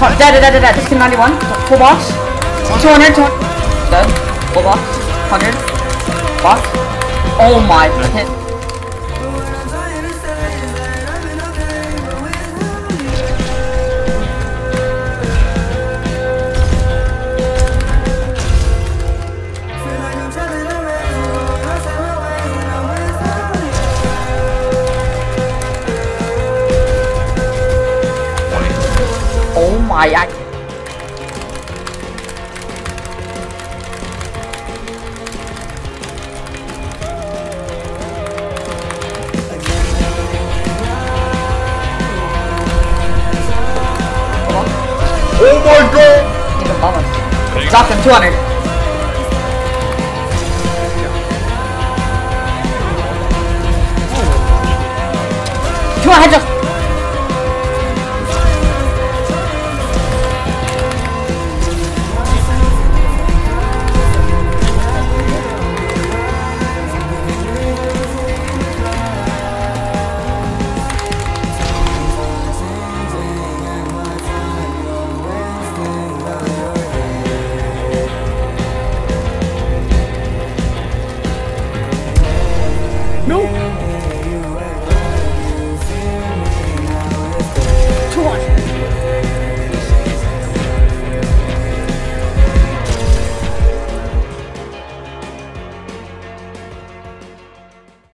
Dead. This 91. Full box. 200. Dead. Full box. 100. Box. Oh my. Hit. Oh my, Oh my god! He's above us. Dropped him 200. 200 heads up.